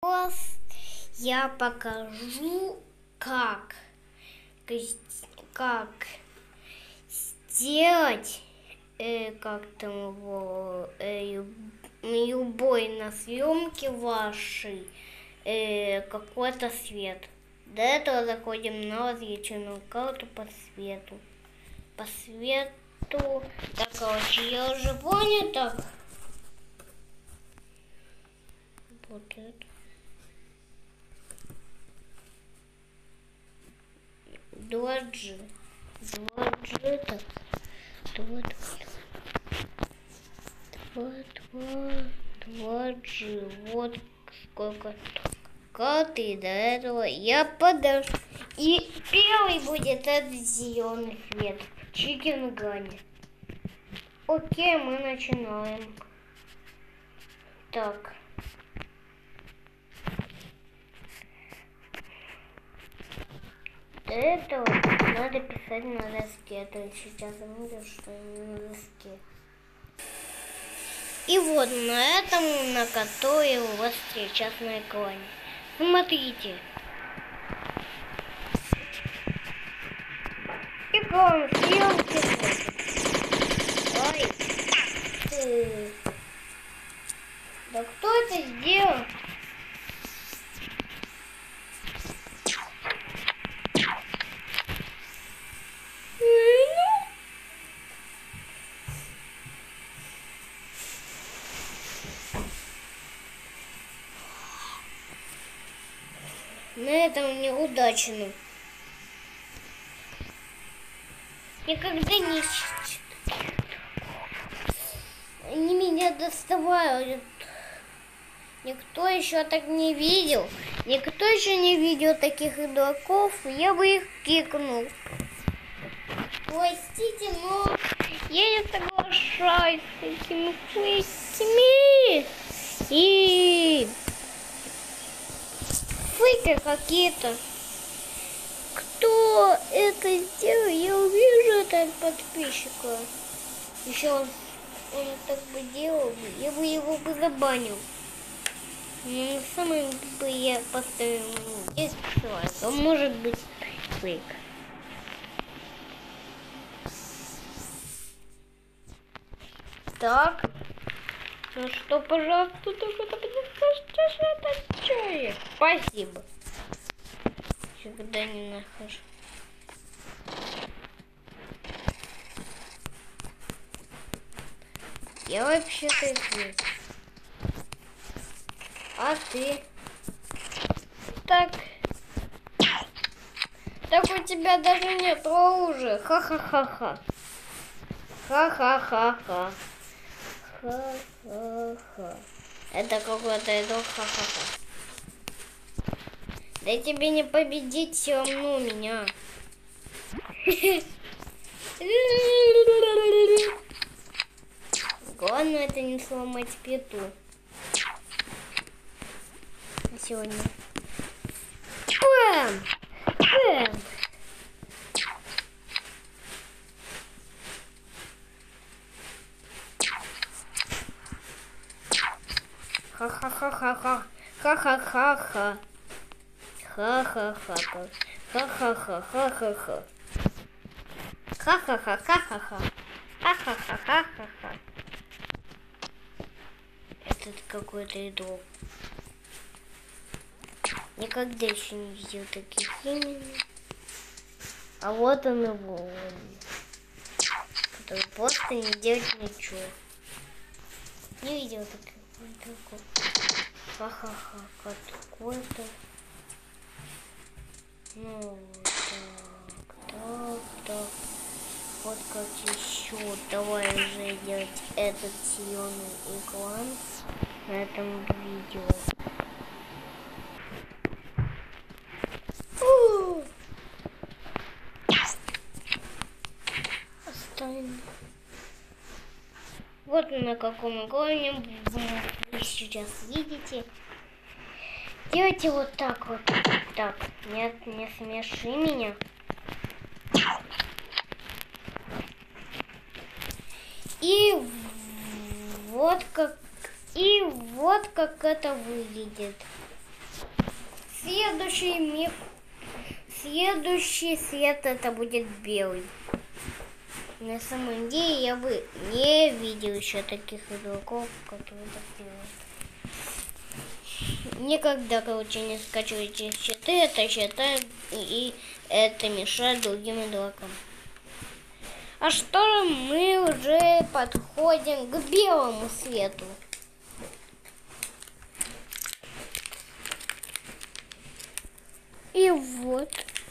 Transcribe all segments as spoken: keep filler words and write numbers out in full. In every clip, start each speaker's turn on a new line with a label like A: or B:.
A: Сейчас я покажу, как, как сделать, э, как там его, э, любой на съемке вашей э, какой-то свет. До этого заходим на различную карту по свету. По свету. Так, короче, я уже понял, так. Вот это. два джи. два джи, так. два, два, два, два джи. Вот сколько карты до этого я подожду. И первый будет этот зеленый свет. Чикен Гани. Окей, мы начинаем. Так. До этого надо писать на доске. То есть сейчас я вижу, что на доске. И вот на этом, на который у вас сейчас на экране. Смотрите. Экран съемки. Ой. Ты. Да кто это сделал? На этом неудачно. Никогда не... Они меня доставают. Никто еще так не видел. Никто еще не видел таких игроков. Я бы их кикнул. Простите, но я не соглашаюсь с этими фейками. И... фейки какие-то. Кто это сделал? Я увижу это от подписчика. Еще он, он так бы делал, я бы его бы забанил. Но на самом деле я поставил десять человек, а может быть фейк. Так. Ну что, пожалуйста, только это это чай. Спасибо. Никогда не нахожу. Я вообще-то здесь. А ты? Так. Так у тебя даже нет оружия. Ха-ха-ха-ха. Ха-ха-ха-ха. Ха-ха-ха. Это какой-то идол. Ха-ха-ха. Да тебе не победить все равно меня. Главное это не сломать пету. Сегодня. Бэм! Бэм! Ха-ха-ха-ха-ха. Ха-ха-ха-ха. Ха-ха-ха. Ха-ха-ха-ха-ха-ха. Ха-ха-ха-ха-ха-ха. Ха-ха-ха-ха-ха-ха. Этот какой-то идол. Никогда еще не видел таких имени. А вот он его. Который просто не делает ничего. Не видел таких. Ха-ха-ха. Какой-то. Ну, так, так, так. Вот как еще. Давай уже делать этот зеленый экран на этом видео. Фу! Оставим. Вот на каком экране вы сейчас видите. Делайте вот так вот. Так, нет, не смеши меня. И вот как И вот как это выглядит. следующий мир, следующий свет это будет белый. На самом деле я бы не видел еще таких игроков, которые так делают. Никогда, короче, не скачивайте щиты, это считают и это мешает другим игрокам. А что мы уже подходим к белому свету. И вот.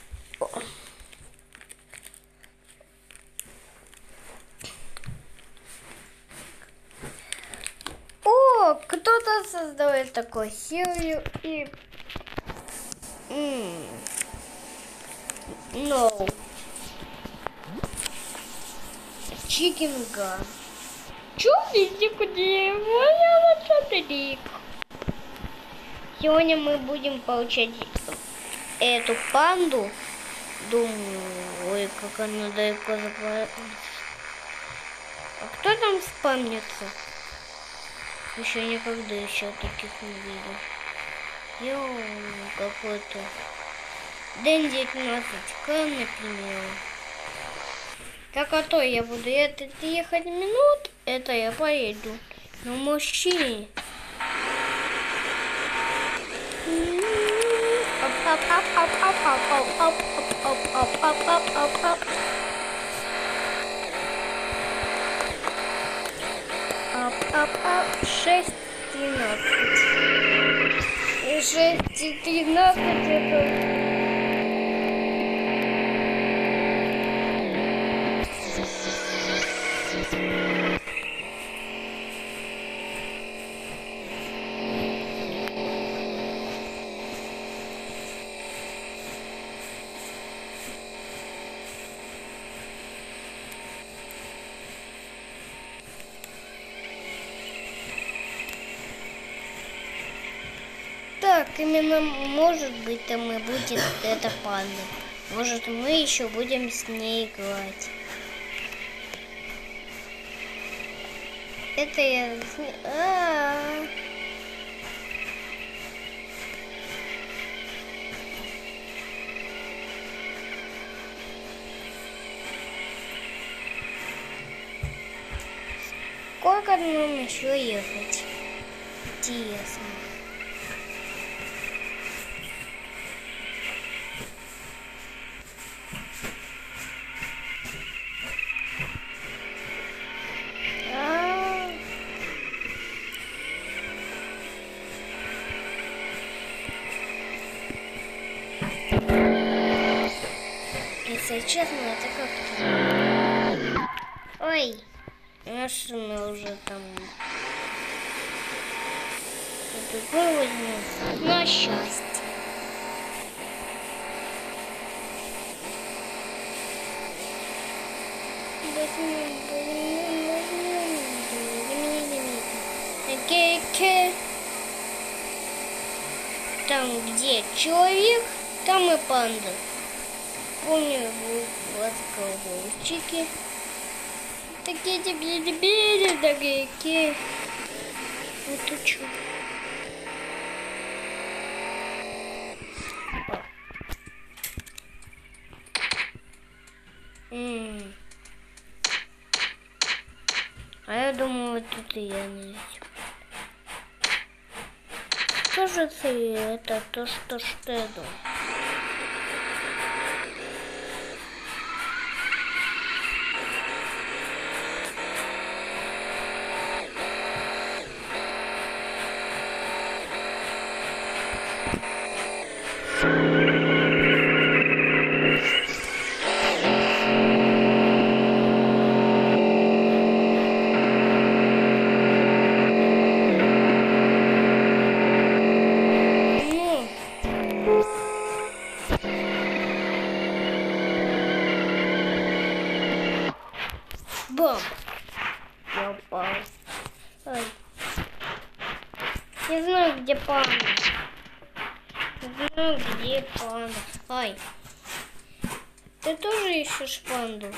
A: О, кто-то создает такую серию и... Mm. No. Chicken gun. Чудик, где моя лошадик? Сегодня мы будем получать эту панду. Думаю, ой, как она далеко заплатила. А кто там спамнится? Еще никогда еще таких не видел. Йоу, какой-то день девятнадцать, например. Так, а то я буду это ехать минут, это я поеду на мужчине. Шесть тринадцать. Шесть тринадцать это... Так, именно, может быть, там и будет эта панда. Может, мы еще будем с ней играть. Это я... А-а-а. Сколько нам еще ехать? Интересно. Если честно, это как-то... Ой, машина уже там... Другой возьму. На счастье. Там, где человек, там и панда. Помню, у вас колокольчики. Такие теперь такие. Вот и чё. М-м. А я думаю, вот тут и я не здесь. Кажется, это то, что что я думаю. Бам! Я упал. Ой. Не знаю, где панда. Не знаю, где панда. Ай. Ты тоже ищешь панду?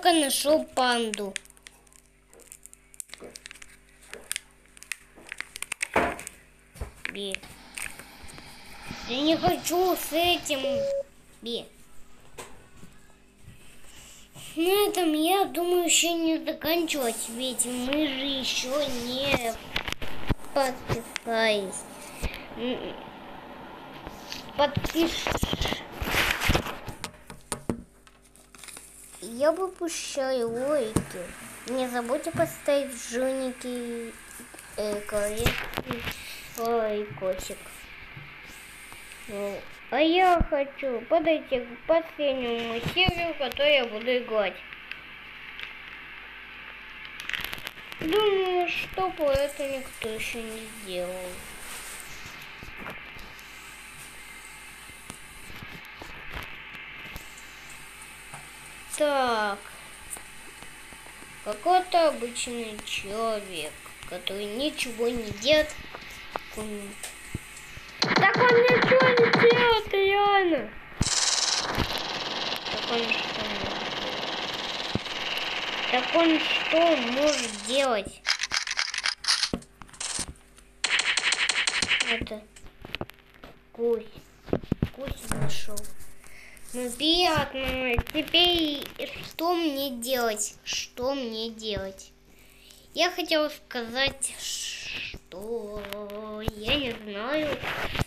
A: только нашел панду. Би. Я не хочу с этим. Би. На этом, я думаю, еще не заканчивать, ведь мы же еще не подписались. Подпишись. Я выпущаю лайки. Не забудьте поставить жулики э, корректный лайкосик. Ну, а я хочу подойти к последнему серверу, который я буду играть. Думаю, что по этому никто еще не сделал. Так, какой-то обычный человек, который ничего не делает. Так он ничего не делает, реально. Так он что может? Так он что может делать? Это гусь. Гусь нашел. Ну, приятно. Теперь что мне делать? Что мне делать? Я хотела сказать, что я не знаю.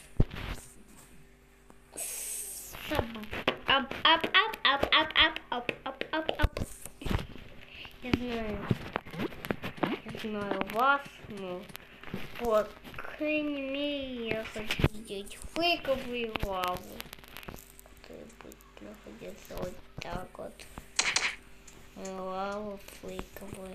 A: Ап, ап, ап, ап, ап, ап, ап, ап, ап, ап. Я знаю. Я знаю вас, но по крайней мере я хочу сделать фейковую лаву. Будет находиться вот так вот. Лава фейковая.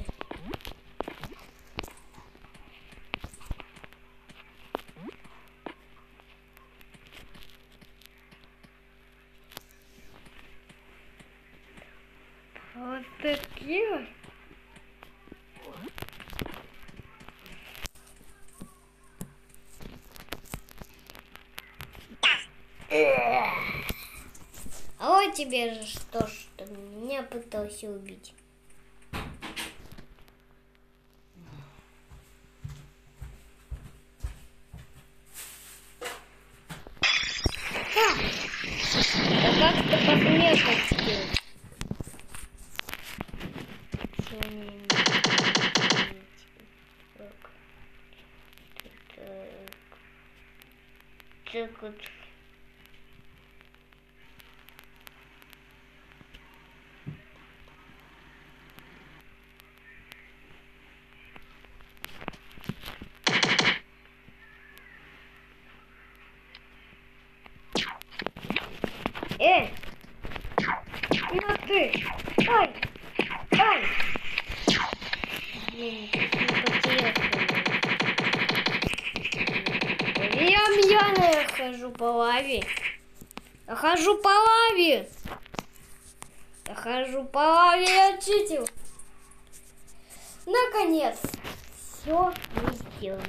A: Вот такие. А вот тебе же что, что меня пытался убить. А, да как ты посмел так сделать? Что мне не так. Так вот. Эй! Ну ты! Ай! Ай! Блин, не потерялся. Я я хожу по лаве. Я хожу по лаве. Я хожу по лаве, я читил. Наконец, все мы сделали.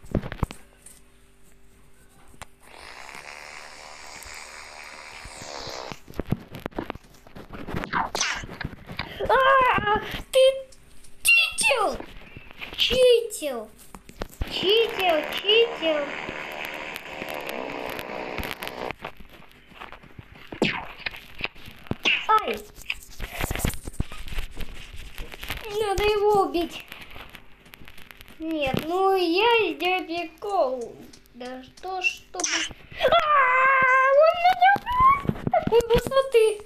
A: А, ты читил! Читил! Читил, читил! Ай! Надо его убить! Нет, ну я сделаю прикол. Да что, чтобы... А-а-а! Он меня с такой высоты!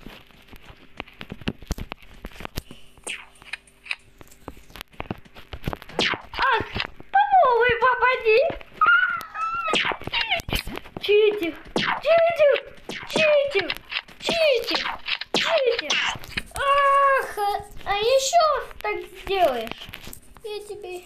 A: Читер, читер, читер, читер, читер. Ах, а, а еще так сделаешь, я тебе...